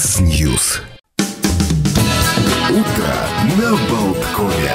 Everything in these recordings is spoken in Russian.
Яндекс.Ньюс. Утро на Болткове.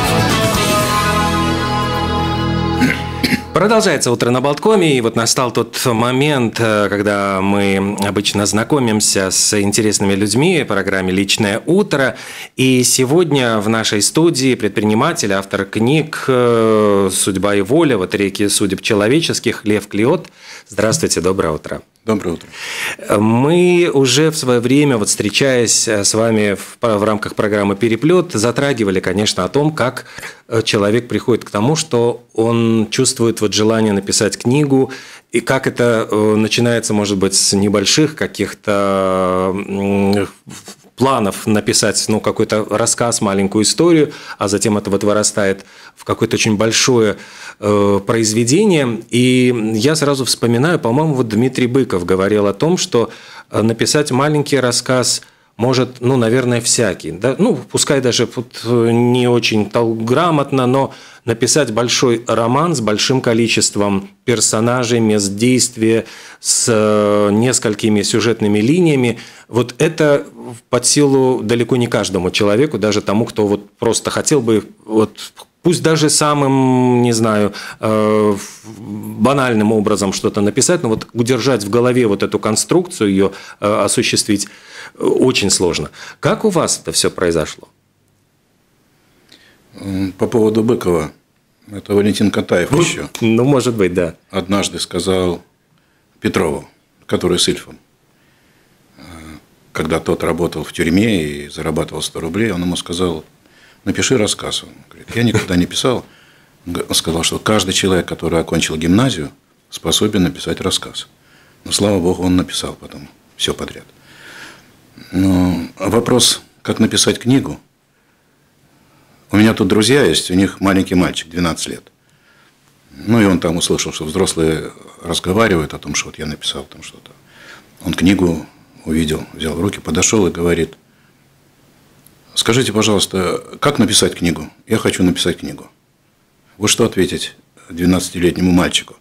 Продолжается «Утро на Болткоме», и вот настал тот момент, когда мы обычно знакомимся с интересными людьми в программе «Личное утро». И сегодня в нашей студии предприниматель, автор книг «Судьба и воля», вот реки судеб человеческих, Лев Клиот. Здравствуйте, доброе утро. Доброе утро. Мы уже в свое время, вот встречаясь с вами в рамках программы «Переплет», затрагивали, конечно, о том, как человек приходит к тому, что он чувствует вот желание написать книгу, и как это начинается, может быть, с небольших каких-то планов написать какой-то рассказ, маленькую историю, а затем это вот вырастает в какое-то очень большое произведение. И я сразу вспоминаю, по-моему, вот Дмитрий Быков говорил о том, что написать маленький рассказ может, наверное, всякий. Да? Пускай даже не очень грамотно, но написать большой роман с большим количеством персонажей, мест действия, с несколькими сюжетными линиями, вот это под силу далеко не каждому человеку, даже тому, кто вот просто хотел бы, пусть даже самым, не знаю, банальным образом что-то написать, но вот удержать в голове вот эту конструкцию, ее осуществить очень сложно. Как у вас это все произошло? По поводу Быкова, это Валентин Катаев еще. Может быть, да. Однажды сказал Петрову, который с Ильфом, когда тот работал в тюрьме и зарабатывал 100 рублей, он ему сказал: напиши рассказ. Он говорит: я никогда не писал. Он сказал, что каждый человек, который окончил гимназию, способен написать рассказ. Но, слава богу, он написал потом все подряд. Но вопрос, как написать книгу. У меня тут друзья есть, у них маленький мальчик, 12 лет. И он там услышал, что взрослые разговаривают о том, что вот я написал там что-то. Он книгу увидел, взял в руки, подошел и говорит: скажите, пожалуйста, как написать книгу? Я хочу написать книгу. Вы что ответить 12-летнему мальчику?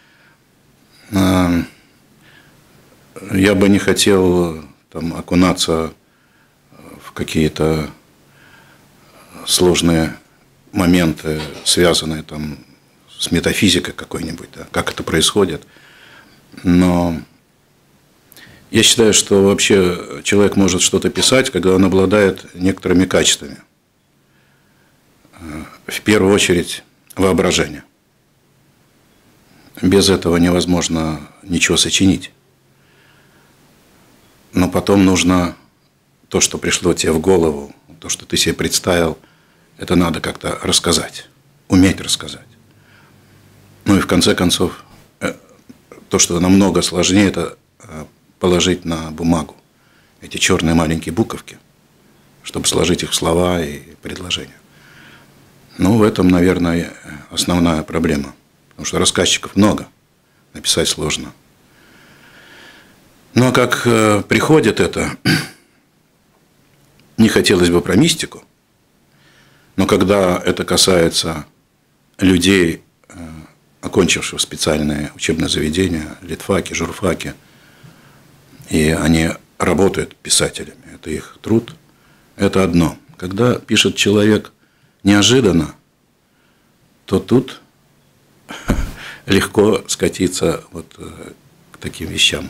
Я бы не хотел окунаться в какие-то сложные моменты, связанные с метафизикой какой-нибудь, да, как это происходит. Но я считаю, что вообще человек может что-то писать, когда он обладает некоторыми качествами. В первую очередь воображение. Без этого невозможно ничего сочинить. Но потом нужно то, что пришло тебе в голову, то, что ты себе представил, это надо как-то рассказать, уметь рассказать. И в конце концов, то, что намного сложнее, это положить на бумагу эти черные маленькие буковки, чтобы сложить их в слова и предложения. В этом, наверное, основная проблема. Потому что рассказчиков много, написать сложно. Но как приходит это, не хотелось бы про мистику, но когда это касается людей, окончивших специальные учебные заведения, литфаки, журфаки, и они работают писателями, это их труд, это одно. Когда пишет человек неожиданно, то тут легко скатиться к таким вещам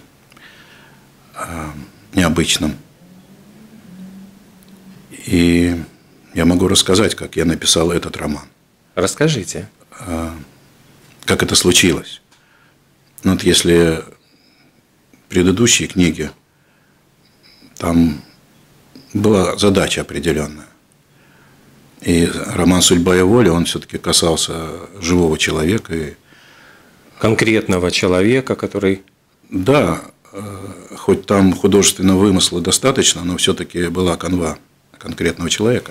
необычным. И я могу рассказать, как я написал этот роман. Расскажите. Как это случилось. Если предыдущие книги, там была задача определенная. И роман «Судьба и воля», он все-таки касался живого человека. Конкретного человека, который... Да, хоть там художественного вымысла достаточно, но все-таки была канва конкретного человека.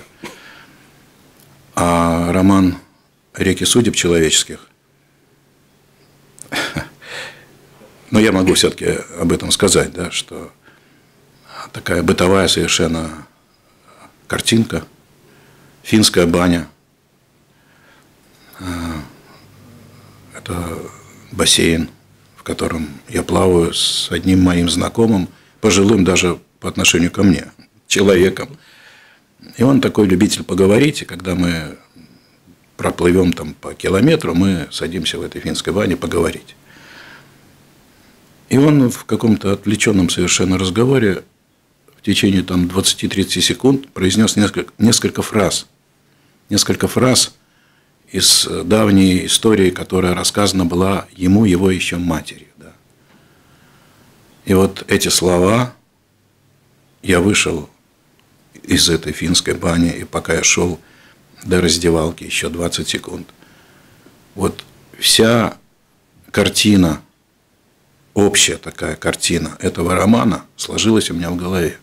А роман «Реки судеб человеческих», я могу все-таки об этом сказать, да, что такая бытовая совершенно картинка, финская баня, это бассейн, в котором я плаваю с одним моим знакомым, пожилым, даже по отношению ко мне, человеком. И он такой любитель поговорить, и когда мы проплывем там по километру, мы садимся в этой финской бане поговорить. И он в каком-то отвлеченном совершенно разговоре в течение там 20-30 секунд произнес несколько фраз. Несколько фраз из давней истории, которая рассказана была ему, его еще матери. Да. И вот эти слова, я вышел из этой финской бани, и пока я шел до раздевалки, еще 20 секунд, вот вся картина, общая такая картина этого романа сложилась у меня в голове.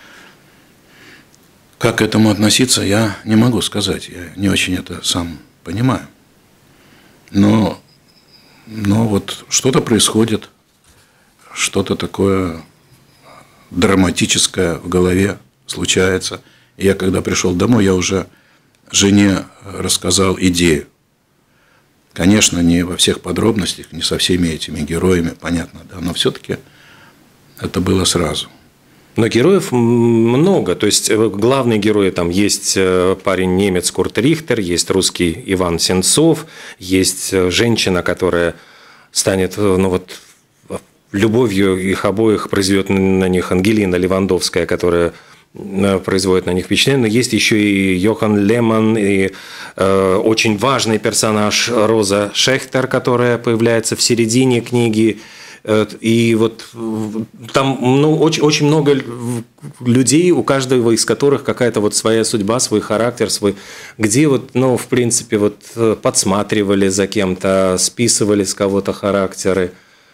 Как к этому относиться, я не могу сказать. Я не очень это сам понимаю. Но вот что-то происходит, что-то такое драматическое в голове случается. И я, когда пришел домой, я уже жене рассказал идею. Конечно, не во всех подробностях, не со всеми этими героями, понятно, да, но все-таки это было сразу. Но героев много, то есть главные герои там есть парень немец Курт Рихтер, есть русский Иван Сенцов, есть женщина, которая станет, любовью их обоих произведет на них Ангелина Левандовская, которая производит на них впечатление. Но есть еще и Йохан Леман, и очень важный персонаж Роза Шехтер, которая появляется в середине книги. И вот там очень много людей, у каждого из которых какая-то вот своя судьба, свой характер, свой, где вот, в принципе, вот подсматривали за кем-то, списывали с кого-то характеры.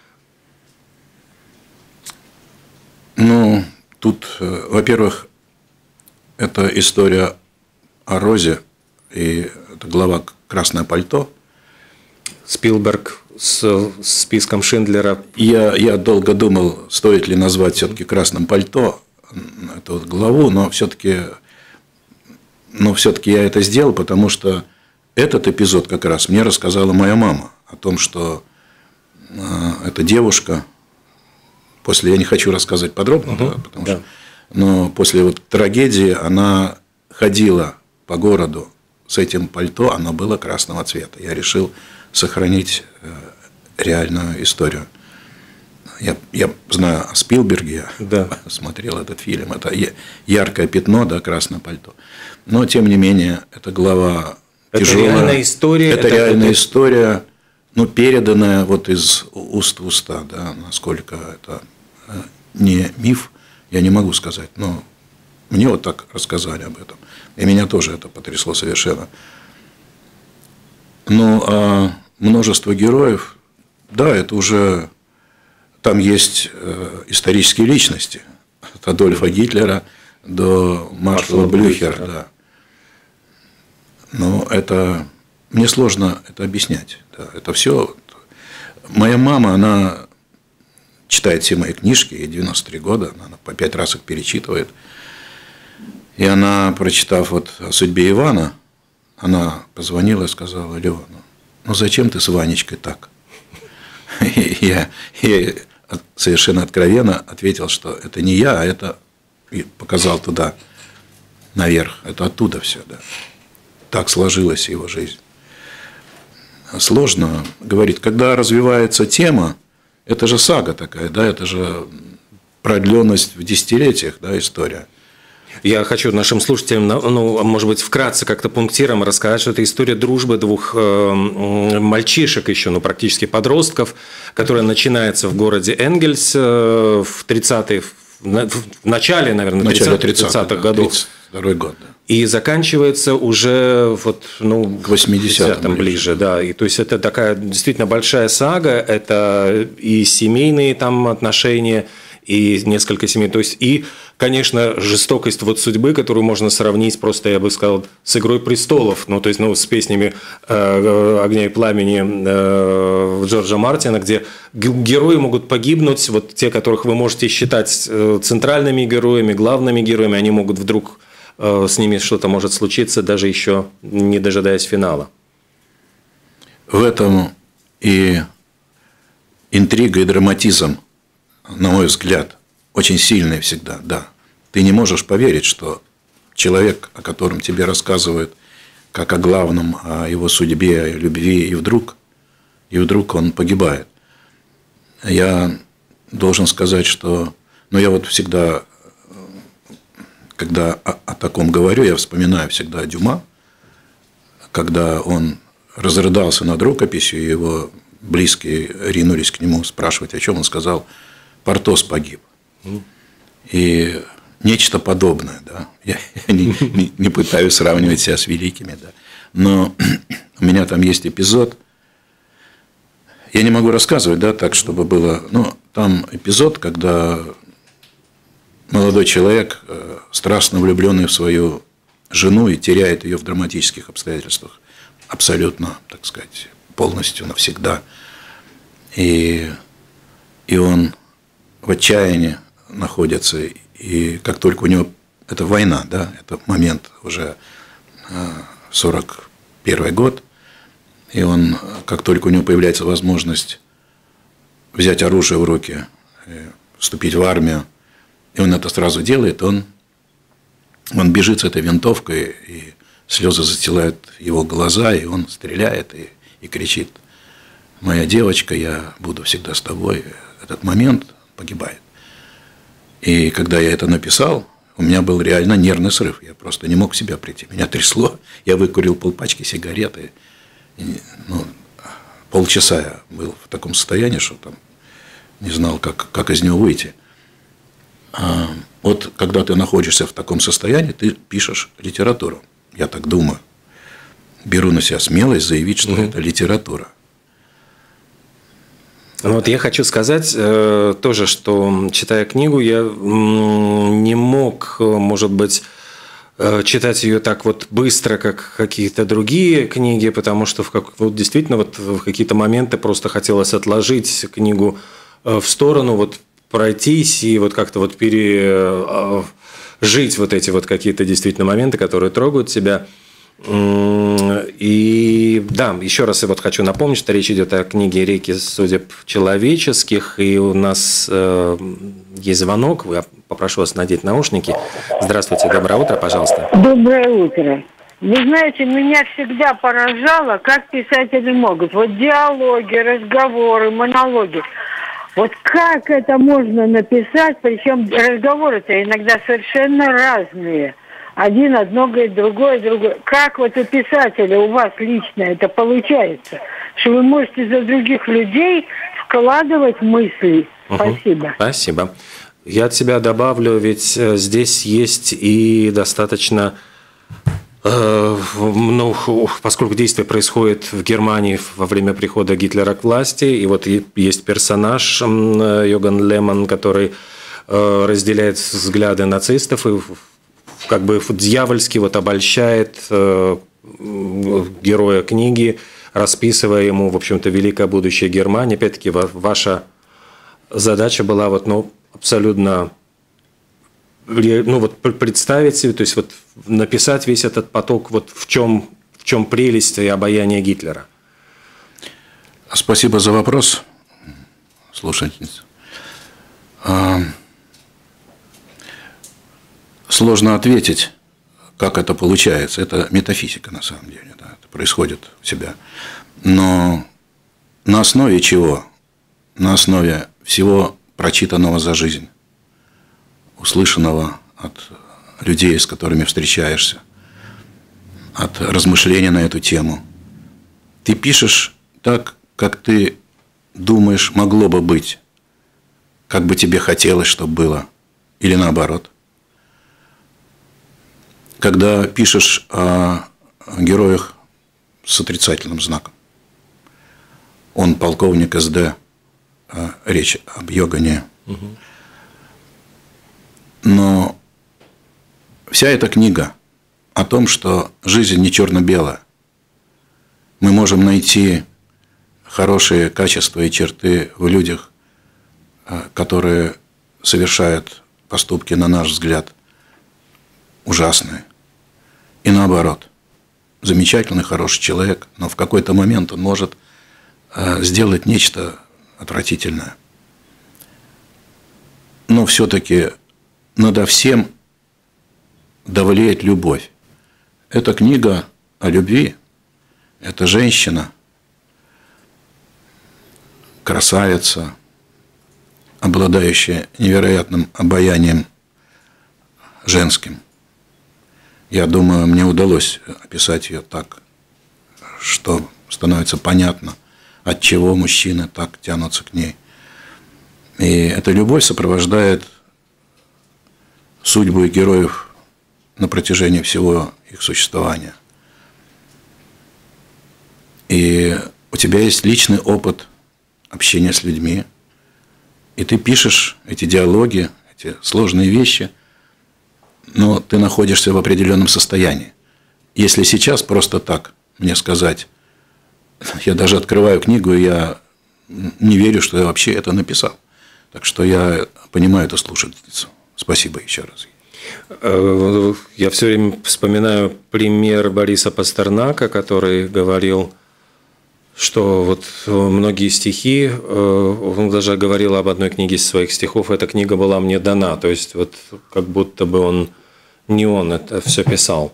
Тут, во-первых, это история о Розе, и это глава «Красное пальто». Спилберг с списком Шиндлера. Я долго думал, стоит ли назвать все-таки «Красным пальто» эту вот главу, но все-таки я это сделал, потому что этот эпизод как раз мне рассказала моя мама о том, что эта девушка, я не хочу рассказывать подробно, потому что, но после вот трагедии она ходила по городу с этим пальто, оно было красного цвета. Я решил сохранить реальную историю. Я знаю о Спилберге, я смотрел этот фильм, это яркое пятно, да, красное пальто. Но, тем не менее, эта глава тяжелая. Это реальная история. Это реальная история, переданная вот из уст в уста, да, насколько это не миф, я не могу сказать, но мне вот так рассказали об этом. И меня тоже это потрясло совершенно. Множество героев, да, это уже там есть исторические личности, от Адольфа Гитлера до маршала Блюхера, да. Но это мне сложно это объяснять. Да. Это все. Моя мама, она читает все мои книжки, ей 93 года, она по 5 раз их перечитывает. И она, прочитав вот о судьбе Ивана, она позвонила и сказала: Лёва, зачем ты с Ванечкой так? И я совершенно откровенно ответил, что это не я, а это, и показал туда, наверх, это оттуда все, да. Так сложилась его жизнь. Сложно говорить, когда развивается тема, это же сага такая, да, это же продленность в десятилетиях, да, история. Я хочу нашим слушателям, может быть, вкратце как-то пунктиром рассказать, что это история дружбы двух мальчишек еще, практически подростков, которая начинается в городе Энгельс в 30-е, в начале, наверное, 30-х годов. 32-й год, да. И заканчивается уже к 80-м ближе, да. И то есть это такая действительно большая сага, это и семейные там отношения, и несколько семей. То есть, и, конечно, жестокость вот судьбы, которую можно сравнить просто, я бы сказал, с «Игрой престолов», то есть, с песнями «Огня и пламени» Джорджа Мартина, где герои могут погибнуть, вот те, которых вы можете считать центральными героями, главными героями, они могут вдруг, с ними что-то может случиться, даже еще не дожидаясь финала. В этом и интрига, и драматизм, на мой взгляд, очень сильные всегда, да. ты не можешь поверить, что человек, о котором тебе рассказывают как о главном, о его судьбе, о любви, и вдруг он погибает. Я должен сказать, что... я вот всегда, когда о таком говорю, я вспоминаю всегда Дюма, когда он разрыдался над рукописью, и его близкие ринулись к нему спрашивать, о чем. Он сказал: Портос погиб. И нечто подобное, да. Я не пытаюсь сравнивать себя с великими, да. Но у меня там есть эпизод. Я не могу рассказывать, да, так, чтобы было... там эпизод, когда молодой человек, страстно влюбленный в свою жену и теряет ее в драматических обстоятельствах. Абсолютно, так сказать, полностью, навсегда. И он в отчаянии находится. И как только у него... Это война, да, это момент уже 41 год. И он, как только у него появляется возможность взять оружие в руки, вступить в армию, и он это сразу делает, он бежит с этой винтовкой, и слезы застилают его глаза, и он стреляет и кричит: «Моя девочка, я буду всегда с тобой». Этот момент погибает. И когда я это написал, у меня был реально нервный срыв. Я просто не мог в себя прийти. Меня трясло. Я выкурил полпачки сигарет. Полчаса я был в таком состоянии, что там не знал, как из него выйти. Вот когда ты находишься в таком состоянии, ты пишешь литературу. Я так думаю. Беру на себя смелость заявить, что это литература. Вот я хочу сказать тоже, что, читая книгу, я не мог, может быть, читать ее так вот быстро, как какие-то другие книги, потому что действительно в какие-то моменты просто хотелось отложить книгу в сторону, вот пройтись и вот как-то вот пережить вот эти вот какие-то действительно моменты, которые трогают тебя. И да, еще раз я вот хочу напомнить, что речь идет о книге «Реки судеб человеческих», и у нас есть звонок. Я попрошу вас надеть наушники. Здравствуйте, доброе утро, пожалуйста. Доброе утро. Вы знаете, меня всегда поражало, как писатели могут. Вот диалоги, разговоры, монологи. Вот как это можно написать, причем разговоры-то иногда совершенно разные. Один одно говорит, другое. Как вот у писателя, у вас лично это получается? Что вы можете за других людей вкладывать мысли. Спасибо. Спасибо. Я от себя добавлю, ведь здесь есть и достаточно... поскольку действие происходит в Германии во время прихода Гитлера к власти, и вот есть персонаж Йоган Лемон, который разделяет взгляды нацистов и как бы дьявольски вот обольщает героя книги, расписывая ему, в общем-то, великое будущее Германии. Опять-таки, ваша задача была абсолютно представить себе, то есть вот написать весь этот поток, вот в чем прелесть и обаяние Гитлера. Спасибо за вопрос, слушательница. Сложно ответить, как это получается. Это метафизика, на самом деле. Да, это происходит у себя. Но на основе чего? На основе всего прочитанного за жизнь, услышанного от людей, с которыми встречаешься, от размышления на эту тему. Ты пишешь так, как ты думаешь, могло бы быть, как бы тебе хотелось, чтобы было, или наоборот. Когда пишешь о героях с отрицательным знаком, он полковник СД, речь об Йогане. Но вся эта книга о том, что жизнь не черно-белая. Мы можем найти хорошие качества и черты в людях, которые совершают поступки, на наш взгляд, ужасные. И наоборот. Замечательный, хороший человек, но в какой-то момент он может сделать нечто отвратительное. Но все-таки надо всем давлеет любовь. Это книга о любви. Это женщина, красавица, обладающая невероятным обаянием женским. Я думаю, мне удалось описать ее так, что становится понятно, от чего мужчины так тянутся к ней. И эта любовь сопровождает судьбу героев на протяжении всего их существования. И у тебя есть личный опыт общения с людьми, и ты пишешь эти диалоги, эти сложные вещи, но ты находишься в определенном состоянии. Если сейчас просто так мне сказать, я даже открываю книгу, и я не верю, что я вообще это написал. Так что я понимаю эту слушательницу. Спасибо еще раз. Я все время вспоминаю пример Бориса Пастернака, который говорил, что вот многие стихи, он даже говорил об одной книге из своих стихов, эта книга была мне дана, то есть вот как будто бы он это все писал.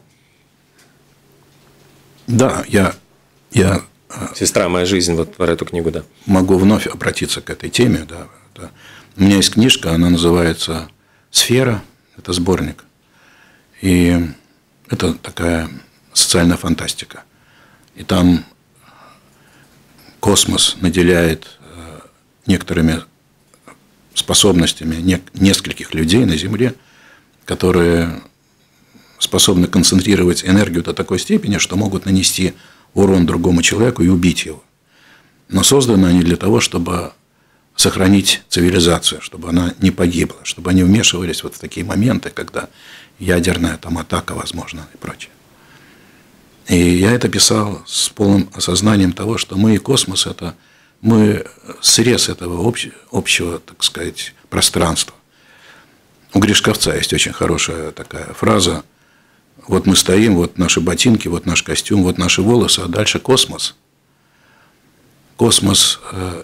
Да, я «Сестра моя жизнь», вот про эту книгу, да. Могу вновь обратиться к этой теме, да. У меня есть книжка, она называется «Сфера», это сборник, и это такая социальная фантастика, и там космос наделяет некоторыми способностями нескольких людей на Земле, которые способны концентрировать энергию до такой степени, что могут нанести урон другому человеку и убить его. Но созданы они для того, чтобы сохранить цивилизацию, чтобы она не погибла, чтобы они вмешивались вот в такие моменты, когда ядерная там атака возможна и прочее. И я это писал с полным осознанием того, что мы и космос – это мы срез этого общего, так сказать, пространства. У Гришковца есть очень хорошая такая фраза: вот мы стоим, вот наши ботинки, вот наш костюм, вот наши волосы, а дальше космос. Космос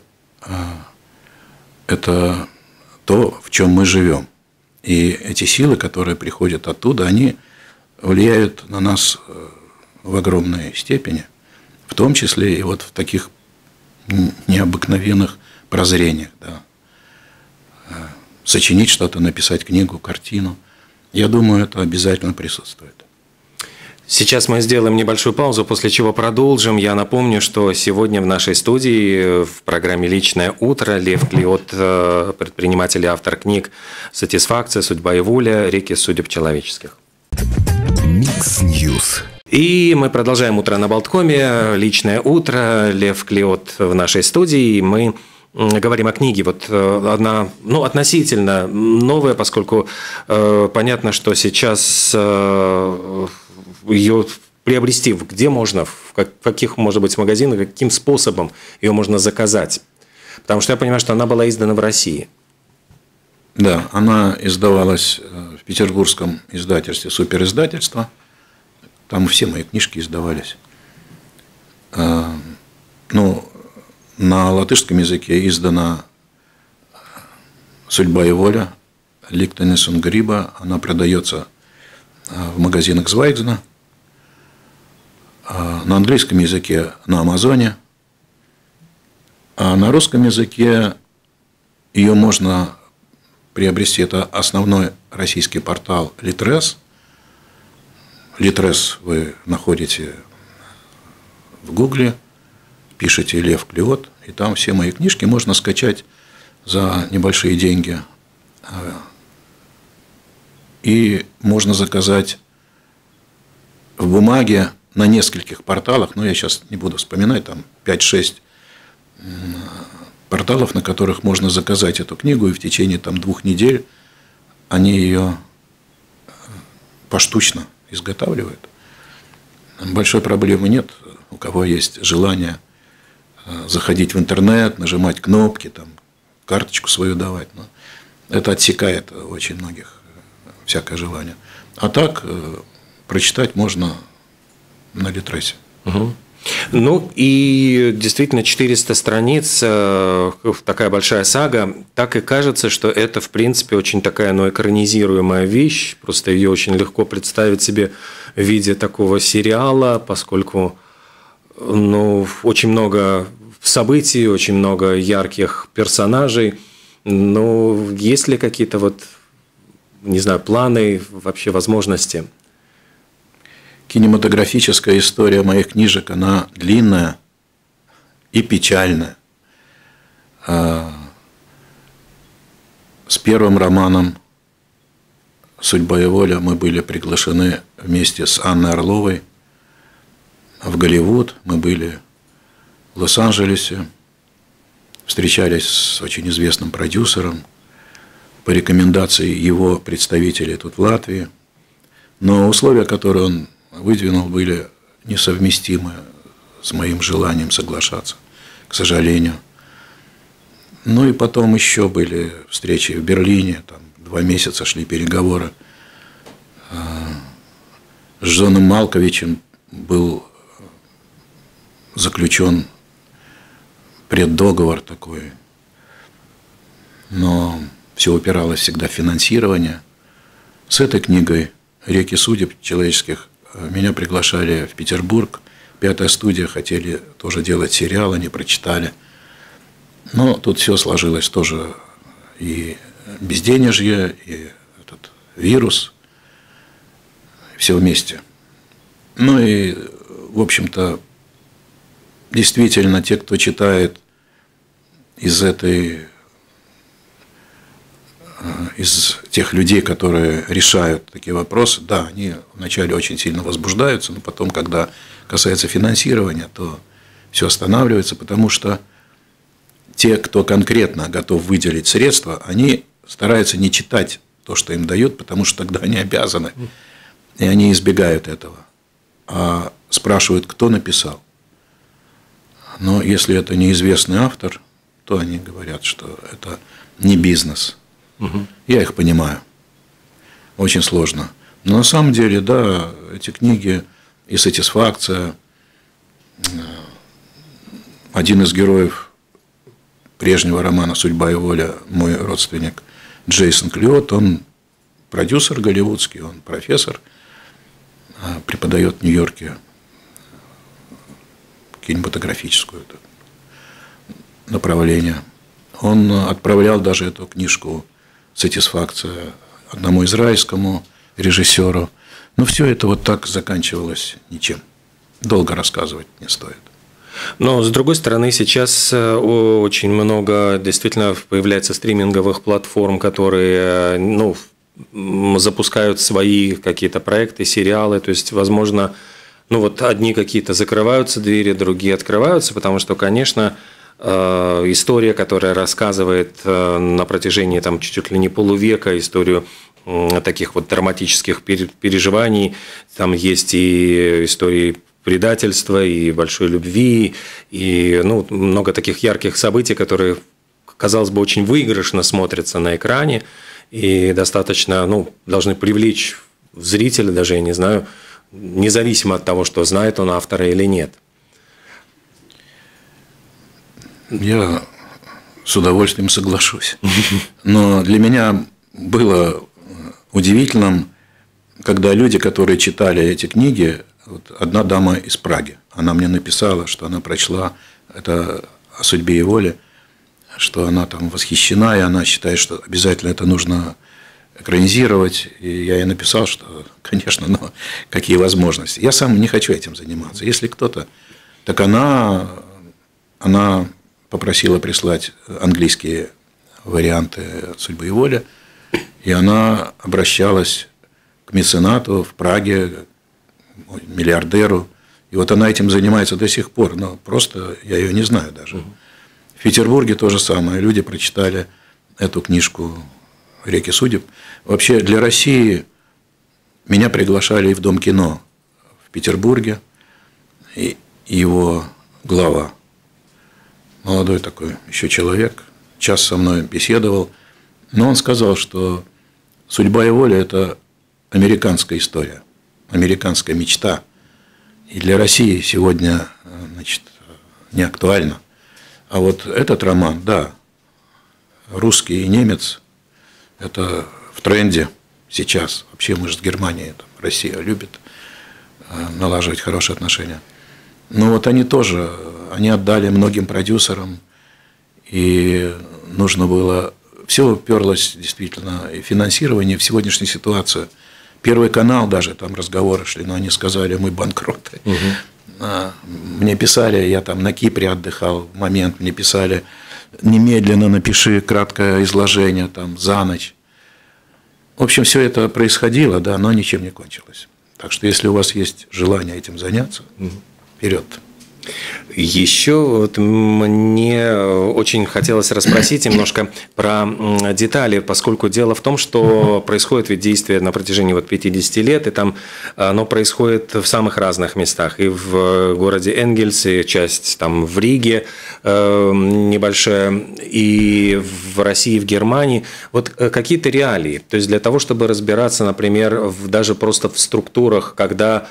– это то, в чем мы живем. И эти силы, которые приходят оттуда, они влияют на нас в огромной степени, в том числе и вот в таких необыкновенных прозрениях. Да. Сочинить что-то, написать книгу, картину. Я думаю, это обязательно присутствует. Сейчас мы сделаем небольшую паузу, после чего продолжим. Я напомню, что сегодня в нашей студии в программе «Личное утро» Лев Клиот, предприниматель и автор книг «Сатисфакция», «Судьба и воля», «Реки судеб человеческих». Микс Ньюс. И мы продолжаем «Утро на Болткоме», «Личное утро», Лев Клиот в нашей студии. Мы говорим о книге. Вот одна, относительно новая, поскольку понятно, что сейчас ее приобрести, где можно, в каких, может быть, магазинах, каким способом ее можно заказать. Потому что я понимаю, что она была издана в России. Да, она издавалась в петербургском издательстве «Супериздательство». Там все мои книжки издавались. На латышском языке издана «Судьба и воля» Ликтенес und Гриба. Она продается в магазинах Звайгзена. На английском языке на Амазоне. А на русском языке ее можно приобрести. Это основной российский портал Литрес. Литрес вы находите в Гугле, пишите «Лев Клиот», и там все мои книжки можно скачать за небольшие деньги. И можно заказать в бумаге на нескольких порталах, я сейчас не буду вспоминать, там 5-6 порталов, на которых можно заказать эту книгу, и в течение 2 недель они ее поштучно изготавливают. Большой проблемы нет. У кого есть желание заходить в интернет, нажимать кнопки, карточку свою давать. Это отсекает у очень многих всякое желание. А так прочитать можно на Литресе. Угу. Ну и действительно 400 страниц, такая большая сага, так и кажется, что это в принципе очень такая, экранизируемая вещь, просто ее очень легко представить себе в виде такого сериала, поскольку очень много событий, очень много ярких персонажей, но есть ли какие-то не знаю, планы, вообще возможности? Кинематографическая история моих книжек, она длинная и печальная. С первым романом «Судьба и воля» мы были приглашены вместе с Анной Орловой в Голливуд. Мы были в Лос-Анджелесе, встречались с очень известным продюсером по рекомендации его представителей тут в Латвии. Но условия, которые он выдвинул, были несовместимы с моим желанием соглашаться, к сожалению. Ну и потом еще были встречи в Берлине, там 2 месяца шли переговоры. С Джоном Малковичем был заключен преддоговор такой, но все упиралось всегда в финансирование. С этой книгой «Реки судеб человеческих» меня приглашали в Петербург. 5-я студия хотели тоже делать сериал, они прочитали. Но тут все сложилось тоже, и безденежье, и этот вирус, все вместе. Ну и, в общем-то, действительно, те, кто читает из тех людей, которые решают такие вопросы, да, они вначале очень сильно возбуждаются, но потом, когда касается финансирования, то все останавливается, потому что те, кто конкретно готов выделить средства, они стараются не читать то, что им дают, потому что тогда они обязаны, и они избегают этого. А спрашивают, кто написал. Но если это неизвестный автор, то они говорят, что это не бизнес. Я их понимаю. Очень сложно. Но на самом деле, да, эти книги и «Сатисфакция», один из героев прежнего романа «Судьба и воля», мой родственник Джейсон Клиот, он продюсер голливудский, он профессор, преподает в Нью-Йорке кинематографическое направление. Он отправлял даже эту книжку «Сатисфакция» одному израильскому режиссеру. Но все это вот так заканчивалось ничем. Долго рассказывать не стоит. Но, с другой стороны, сейчас очень много действительно появляется стриминговых платформ, которые запускают свои какие-то проекты, сериалы. То есть, возможно, одни какие-то закрываются двери, другие открываются, потому что, конечно, история, которая рассказывает на протяжении чуть ли не полувека историю таких драматических переживаний. Там есть и истории предательства, и большой любви, и много таких ярких событий, которые, казалось бы, очень выигрышно смотрятся на экране и достаточно должны привлечь зрителя, даже, я не знаю, независимо от того, что знает он автора или нет. Я с удовольствием соглашусь. Но для меня было удивительным, когда люди, которые читали эти книги, одна дама из Праги, она мне написала, что она прочла это «О судьбе и воле», что она там восхищена, и она считает, что обязательно это нужно экранизировать. И я ей написал, что, конечно, но какие возможности. Я сам не хочу этим заниматься. Если кто-то, так она попросила прислать английские варианты «Судьбы и воли», и она обращалась к меценату в Праге, миллиардеру, и вот она этим занимается до сих пор, но просто я ее не знаю даже. В Петербурге то же самое, люди прочитали эту книжку «Реки судеб». Вообще для России меня приглашали и в Дом кино в Петербурге, и его глава, молодой такой еще человек, час со мной беседовал, но он сказал, что «Судьба и воля» – это американская история, американская мечта. и для России сегодня, значит, не актуально. А вот этот роман, да, русский и немец, это в тренде сейчас. Вообще мы же с Германией, там, Россия любит налаживать хорошие отношения. Но вот они тоже, они отдали многим продюсерам, и нужно было, все уперлось действительно и финансирование в сегодняшнюю ситуацию. Первый канал даже, там разговоры шли, но они сказали, мы банкроты. Мне писали, я там на Кипре отдыхал в момент, мне писали, немедленно напиши краткое изложение там за ночь. В общем, все это происходило, да, но ничем не кончилось. Так что, если у вас есть желание этим заняться, вперед. Еще вот мне очень хотелось расспросить немножко про детали, поскольку дело в том, что происходит ведь действие на протяжении вот 50 лет, и там оно происходит в самых разных местах. И в городе Энгельс, и часть там в Риге небольшая, и в России, в Германии. Вот какие-то реалии. То есть для того, чтобы разбираться, например, даже просто в структурах, когда,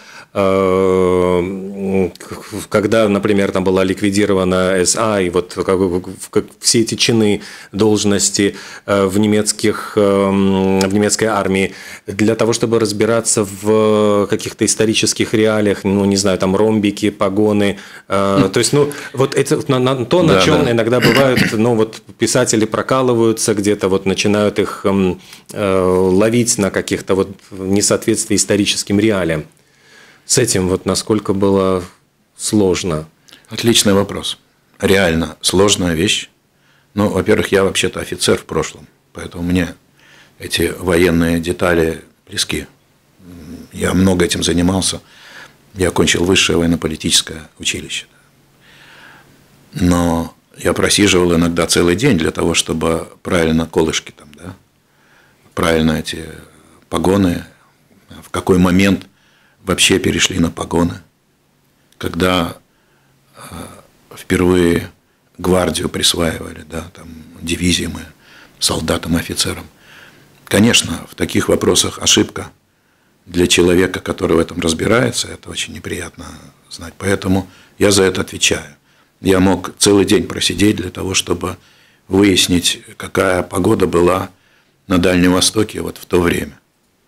например, там была ликвидирована СА, и вот как все эти чины, должности в немецкой армии, для того, чтобы разбираться в каких-то исторических реалиях, ну, не знаю, там ромбики, погоны, то есть, ну, вот это на чем иногда бывают, ну, вот писатели прокалываются где-то, вот начинают их ловить на каких-то вот несоответствии историческим реалиям. С этим вот насколько было сложно? Отличный вопрос. Реально сложная вещь. Ну, во-первых, я вообще-то офицер в прошлом, поэтому мне эти военные детали близки. Я много этим занимался. Я окончил высшее военно-политическое училище. Но я просиживал иногда целый день для того, чтобы правильно колышки там, да, правильно эти погоны, в какой момент вообще перешли на погоны, когда впервые гвардию присваивали, да, там, дивизии мы, солдатам, офицерам. Конечно, в таких вопросах ошибка для человека, который в этом разбирается, это очень неприятно знать. Поэтому я за это отвечаю. Я мог целый день просидеть для того, чтобы выяснить, какая погода была на Дальнем Востоке вот в то время.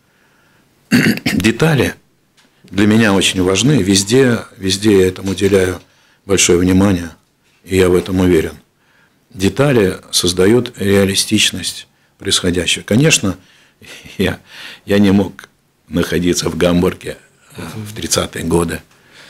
Детали для меня очень важны. Везде я этому уделяю большое внимание, и я в этом уверен. Детали создают реалистичность происходящего. Конечно, я не мог находиться в Гамбурге в 30-е годы,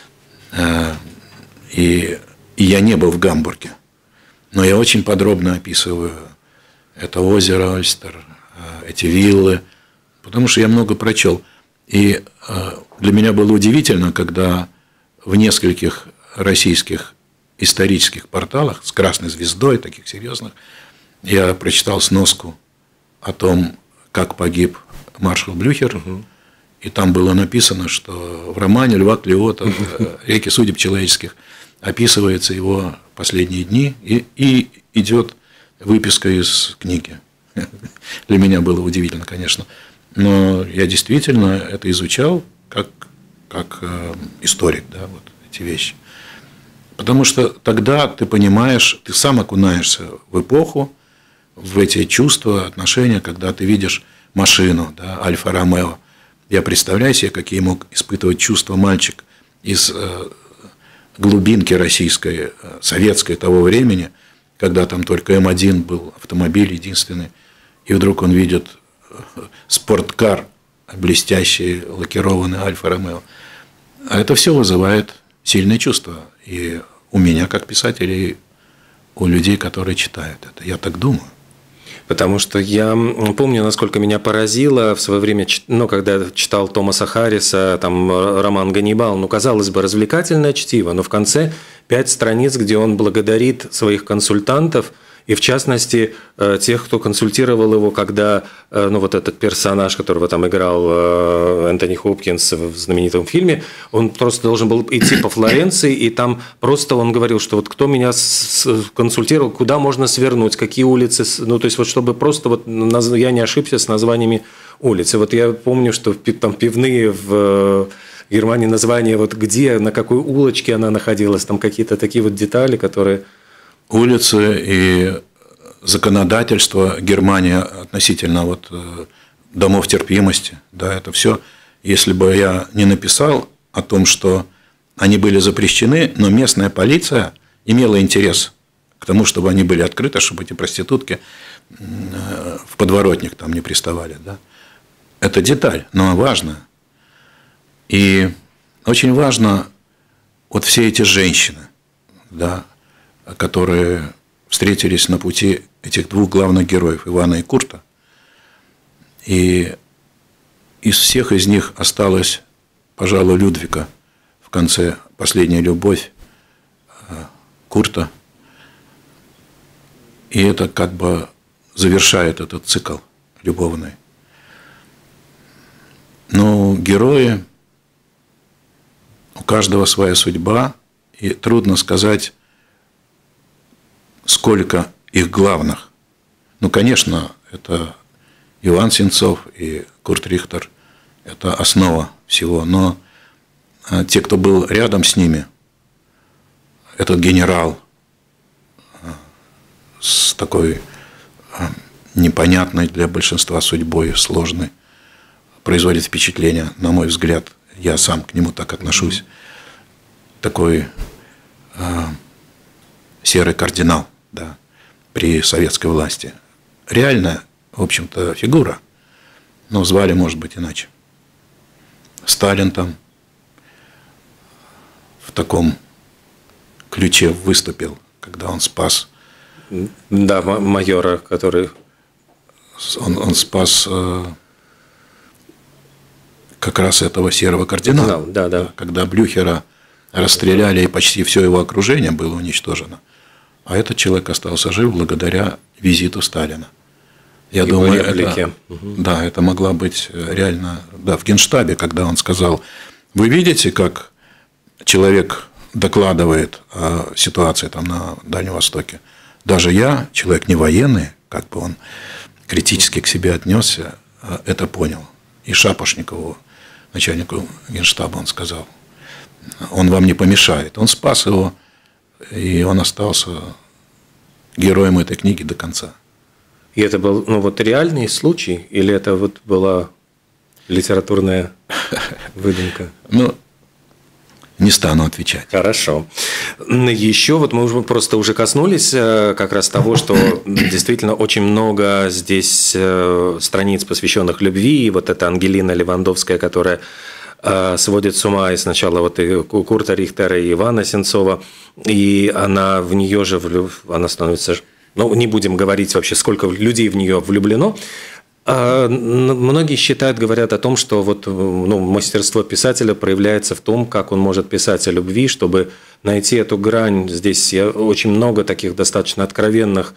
и я не был в Гамбурге, но я очень подробно описываю это озеро Ольстер, эти виллы, потому что я много прочел. И для меня было удивительно, когда в нескольких российских исторических порталах с красной звездой, таких серьезных, я прочитал сноску о том, как погиб маршал Блюхер, и там было написано, что в романе Льва Клеота «Реки судеб человеческих» описываются его последние дни, и идет выписка из книги. Для меня было удивительно, конечно. Но я действительно это изучал как историк, да, вот эти вещи. Потому что тогда ты понимаешь, ты сам окунаешься в эпоху, в эти чувства, отношения, когда ты видишь машину, да, Альфа-Ромео. Я представляю себе, какие мог испытывать чувства мальчик из глубинки российской, советской того времени, когда там только М1 был автомобиль единственный, и вдруг он видит спорткар, блестящий, лакированный Альфа-Ромео. А это все вызывает сильные чувства. И у меня, как писателя, и у людей, которые читают это. Я так думаю. Потому что я помню, насколько меня поразило в свое время, ну, когда я читал Томаса Харриса, там, роман «Ганнибал», ну, казалось бы, развлекательное чтиво, но в конце 5 страниц, где он благодарит своих консультантов, и в частности, тех, кто консультировал его, когда, ну, вот этот персонаж, которого там играл Энтони Хопкинс в знаменитом фильме, он просто должен был идти по Флоренции, и там просто он говорил, что вот кто меня консультировал, куда можно свернуть, какие улицы, ну, то есть вот чтобы просто вот я не ошибся с названиями улиц. И вот я помню, что там пивные в Германии название, вот где, на какой улочке она находилась, там какие-то такие вот детали, которые… Улицы и законодательство Германии относительно вот домов терпимости, да, это все. Если бы я не написал о том, что они были запрещены, но местная полиция имела интерес к тому, чтобы они были открыты, чтобы эти проститутки в подворотник там не приставали. Да? Это деталь, но важная. И очень важно вот все эти женщины, да, которые встретились на пути этих двух главных героев, Ивана и Курта. И из всех из них осталась, пожалуй, Людвига в конце «Последняя любовь» Курта. И это как бы завершает этот цикл любовный. Но герои, у каждого своя судьба, и трудно сказать, сколько их главных. Ну, конечно, это Иван Сенцов и Курт Рихтер – это основа всего. Но те, кто был рядом с ними, этот генерал с такой непонятной для большинства судьбой, сложной, производит впечатление, на мой взгляд, я сам к нему так отношусь, такой серый кардинал, да, при советской власти. Реальная, в общем-то, фигура, но звали, может быть, иначе. Сталин там в таком ключе выступил, когда он спас. Да, майора, который… Он спас как раз этого серого кардинала. Да. Когда Блюхера расстреляли, и почти все его окружение было уничтожено. А этот человек остался жив благодаря визиту Сталина. Я думаю, это могла быть реально… Да, в Генштабе, когда он сказал: вы видите, как человек докладывает о ситуации там на Дальнем Востоке? Даже я, человек не военный, как бы он критически к себе отнесся, это понял. И Шапошникову, начальнику Генштаба, он сказал: он вам не помешает. Он спас его, и он остался героем этой книги до конца. И это был, реальный случай, или это вот была литературная выдумка? Не стану отвечать. Хорошо. Еще вот мы уже коснулись как раз того, что действительно очень много здесь страниц, посвященных любви. И вот эта Ангелина Левандовская, которая сводит с ума и сначала вот и Курта Рихтера, и Ивана Сенцова, и она в нее же она становится… не будем говорить вообще, сколько людей в нее влюблено. Многие говорят о том, что мастерство писателя проявляется в том, как он может писать о любви, чтобы найти эту грань. Здесь очень много таких достаточно откровенных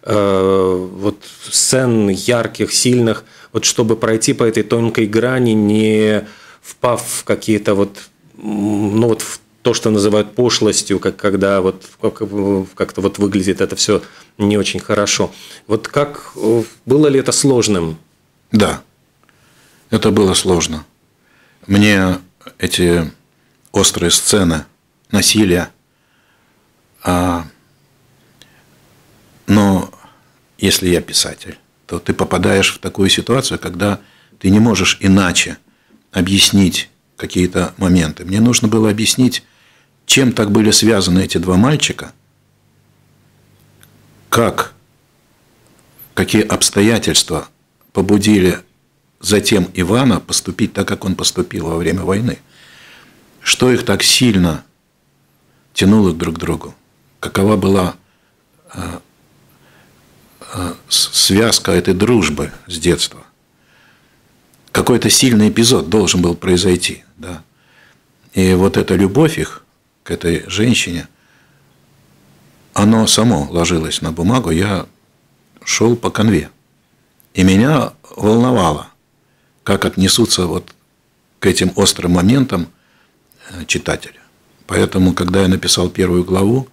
сцен, ярких, сильных, чтобы пройти по этой тонкой грани, не впав в какие-то в то, что называют пошлостью, когда как-то выглядит это все не очень хорошо. Было ли это сложным? Да, это было сложно. Мне эти острые сцены насилия, но если я писатель, то ты попадаешь в такую ситуацию, когда ты не можешь иначе объяснить какие-то моменты. Мне нужно было объяснить, чем так были связаны эти два мальчика, какие обстоятельства побудили затем Ивана поступить так, как он поступил во время войны. Что их так сильно тянуло друг к другу? Какова была связка этой дружбы с детства? Какой-то сильный эпизод должен был произойти. Да? И вот эта любовь их к этой женщине, оно само ложилось на бумагу, я шел по канве. И меня волновало, как отнесутся к этим острым моментам читатели. Поэтому, когда я написал первую главу,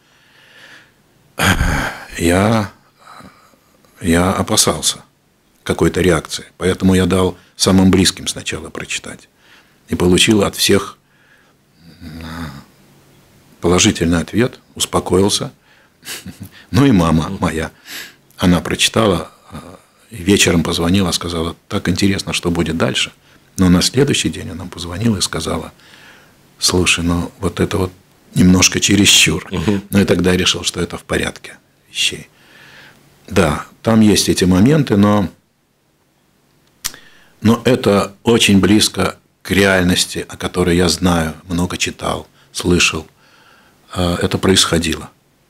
я опасался какой-то реакции. Поэтому я дал самым близким сначала прочитать. И получил от всех положительный ответ, успокоился. Ну и мама моя, она прочитала, вечером позвонила, сказала, так интересно, что будет дальше. Но на следующий день она позвонила и сказала, слушай, ну вот это вот немножко чересчур. Ну и тогда я решил, что это в порядке вещей. Да, там есть эти моменты, но это очень близко к реальности, о которой я знаю, много читал, слышал. Это происходило.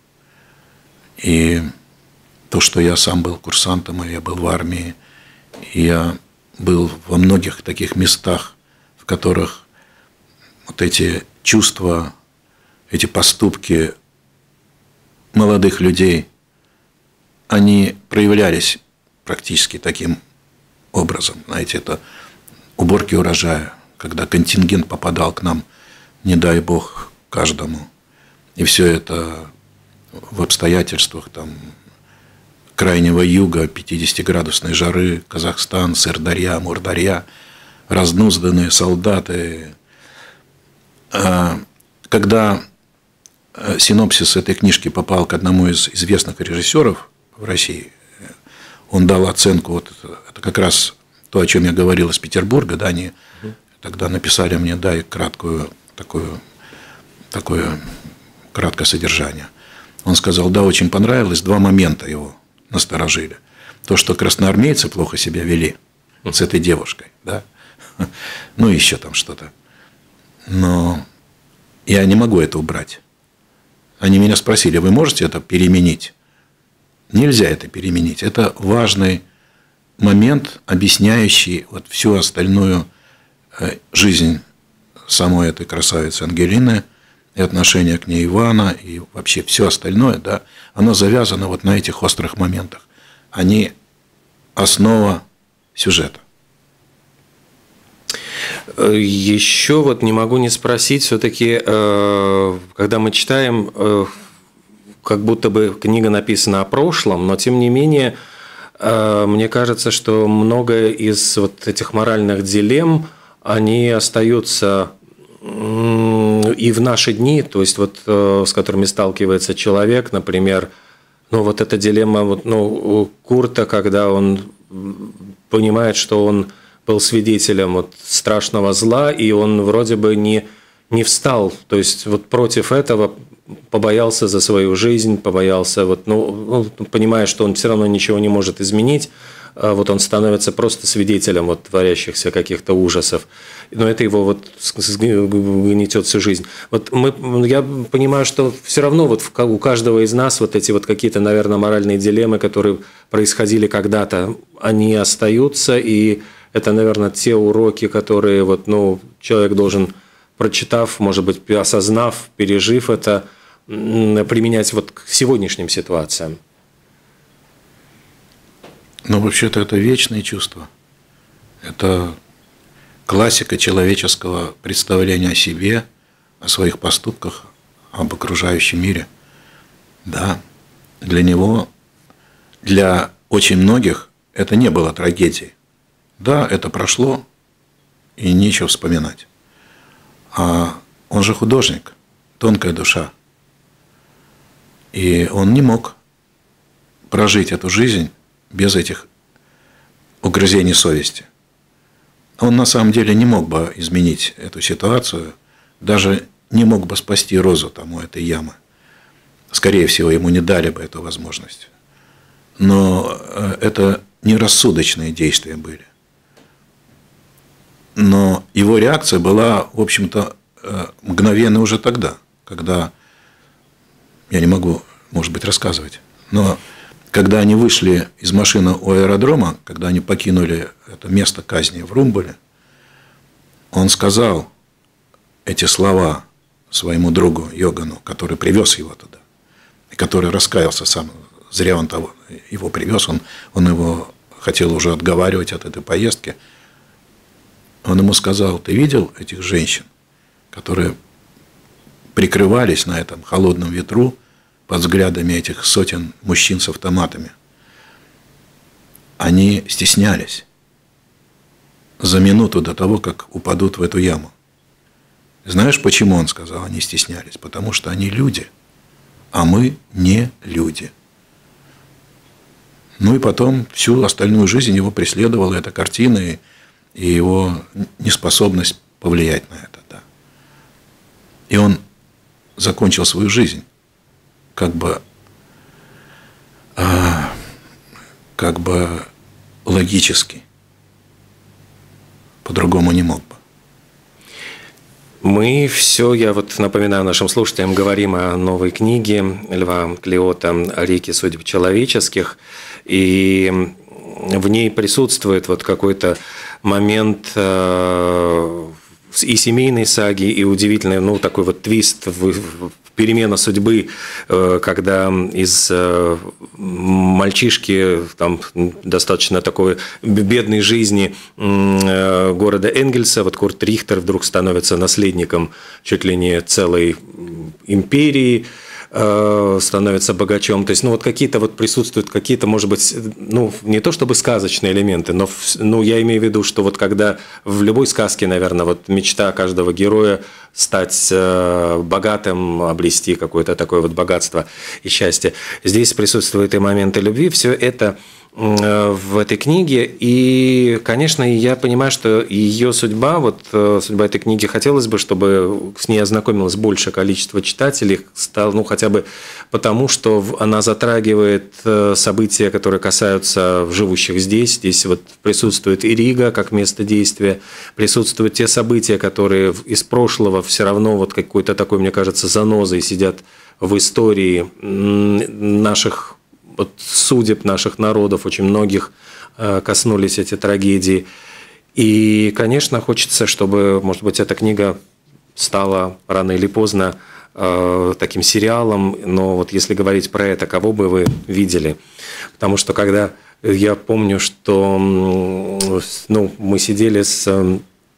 И то, что я сам был курсантом, и я был в армии, и я был во многих таких местах, в которых вот эти чувства, эти поступки молодых людей, они проявлялись практически таким образом. Знаете, это уборки урожая, когда контингент попадал к нам, не дай бог, каждому. И все это в обстоятельствах там, крайнего юга, 50-градусной жары, Казахстан, Сырдарья, Мурдарья, разнузданные солдаты. Когда синопсис этой книжки попал к одному из известных режиссеров в России, он дал оценку, вот это как раз то, о чем я говорил из Петербурга, да, они тогда написали мне, дай такое краткое содержание. Он сказал, да, очень понравилось, 2 момента его насторожили. То, что красноармейцы плохо себя вели с этой девушкой, да, ну, еще там что-то. Но я не могу это убрать. Они меня спросили, вы можете это переменить? Нельзя это переменить. Это важный момент, объясняющий вот всю остальную жизнь самой этой красавицы Ангелины, и отношение к ней Ивана, и вообще все остальное, да, оно завязано вот на этих острых моментах. Они основа сюжета. Еще вот не могу не спросить, все-таки, когда мы читаем, как будто бы книга написана о прошлом, но тем не менее, мне кажется, что многое из вот этих моральных дилемм, они остаются и в наши дни, то есть вот с которыми сталкивается человек, например, ну вот эта дилемма вот, ну, Курта, когда он понимает, что он был свидетелем вот страшного зла, и он вроде бы не встал, то есть вот против этого побоялся за свою жизнь, побоялся, вот, ну, понимая, что он все равно ничего не может изменить, вот он становится просто свидетелем вот творящихся каких-то ужасов, но это его вот гнетет всю жизнь. Вот я понимаю, что все равно вот у каждого из нас вот эти вот какие-то, наверное, моральные дилеммы, которые происходили когда-то, они остаются, и это, наверное, те уроки, которые вот, ну, человек должен, прочитав, может быть, осознав, пережив это, применять вот к сегодняшним ситуациям. Ну, вообще-то это вечные чувства. Это классика человеческого представления о себе, о своих поступках, об окружающем мире. Да, для него, для очень многих это не было трагедией. Да, это прошло, и нечего вспоминать. А он же художник, тонкая душа. И он не мог прожить эту жизнь без этих угрызений совести. Он на самом деле не мог бы изменить эту ситуацию, даже не мог бы спасти Розу там у этой ямы. Скорее всего, ему не дали бы эту возможность. Но это не рассудочные действия были. Но его реакция была, в общем-то, мгновенной уже тогда, когда, я не могу, может быть, рассказывать, но когда они вышли из машины у аэродрома, когда они покинули это место казни в Румбуле, он сказал эти слова своему другу Йогану, который привез его туда, и который раскаялся сам, зря он его привез, он его хотел уже отговаривать от этой поездки. Он ему сказал, ты видел этих женщин, которые прикрывались на этом холодном ветру под взглядами этих сотен мужчин с автоматами? Они стеснялись за минуту до того, как упадут в эту яму. Знаешь, почему он сказал, они стеснялись? Потому что они люди, а мы не люди. Ну и потом всю остальную жизнь его преследовала эта картина и его неспособность повлиять на это. Да. И он закончил свою жизнь как бы логически. По-другому не мог бы. Мы все, я вот напоминаю нашим слушателям, говорим о новой книге Льва Клиота «Реки судеб человеческих», и в ней присутствует вот какой-то момент и семейной саги, и удивительный, ну, такой вот твист, перемена судьбы, когда из мальчишки там, достаточно такой бедной жизни города Энгельса, вот Курт Рихтер вдруг становится наследником чуть ли не целой империи, становится богачом. То есть, ну, вот какие-то вот присутствуют какие-то, может быть, ну, не то чтобы сказочные элементы, но ну, я имею в виду, что вот когда в любой сказке, наверное, вот мечта каждого героя стать богатым, обрести какое-то такое вот богатство и счастье. Здесь присутствуют и моменты любви, все это в этой книге. И, конечно, я понимаю, что ее судьба, вот судьба этой книги, хотелось бы, чтобы с ней ознакомилось большее количество читателей, ну, хотя бы потому, что она затрагивает события, которые касаются живущих здесь. Здесь вот присутствует и Рига как место действия, присутствуют те события, которые из прошлого все равно вот какой-то такой, мне кажется, занозой сидят в истории наших вот судеб наших народов, очень многих коснулись эти трагедии. И, конечно, хочется, чтобы, может быть, эта книга стала рано или поздно таким сериалом, но вот если говорить про это, кого бы вы видели? Потому что когда я помню, что ну, мы сидели с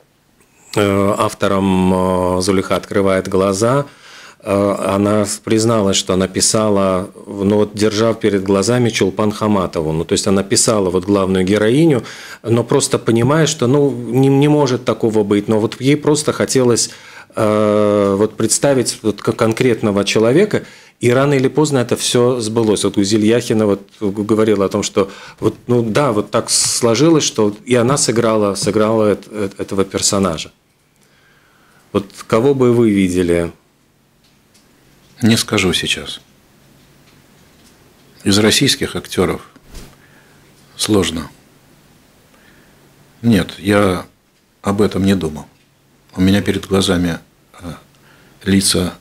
автором «Зулейха открывает глаза», она призналась, что она писала, ну, вот, держа перед глазами Чулпан Хаматову. Ну, то есть она писала вот главную героиню, но просто понимая, что ну, не может такого быть. Но вот ей просто хотелось вот, представить вот, конкретного человека, и рано или поздно это все сбылось. Вот Гузель Яхина вот говорила о том, что вот, ну, да, вот так сложилось, что и она сыграла этого персонажа. Вот кого бы вы видели? Не скажу сейчас. Из российских актеров сложно. Нет, я об этом не думал. У меня перед глазами лица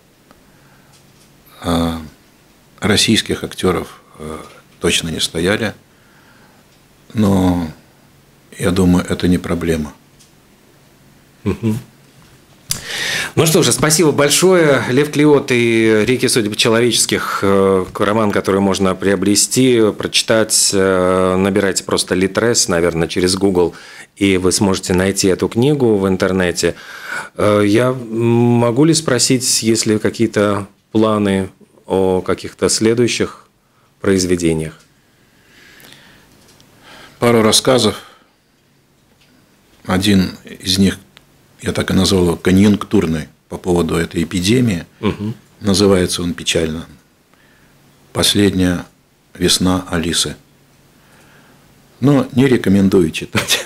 российских актеров точно не стояли, но я думаю, это не проблема. Ну что же, спасибо большое. Лев Клиот и «Реки судеб человеческих», роман, который можно приобрести, прочитать. Набирайте просто Литрес, наверное, через Google, и вы сможете найти эту книгу в интернете. Я могу ли спросить, есть ли какие-то планы о каких-то следующих произведениях? Пару рассказов. Один из них я так и назвал его конъюнктурный по поводу этой эпидемии. Угу. Называется он печально «Последняя весна Алисы». Но не рекомендую читать.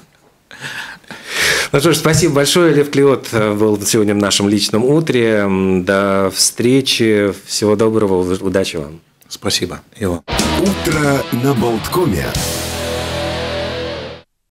Ну что ж, спасибо большое. Лев Клиот был сегодня в нашем личном утре. До встречи. Всего доброго. Удачи вам. Спасибо. И вам. Утро на Болткоме.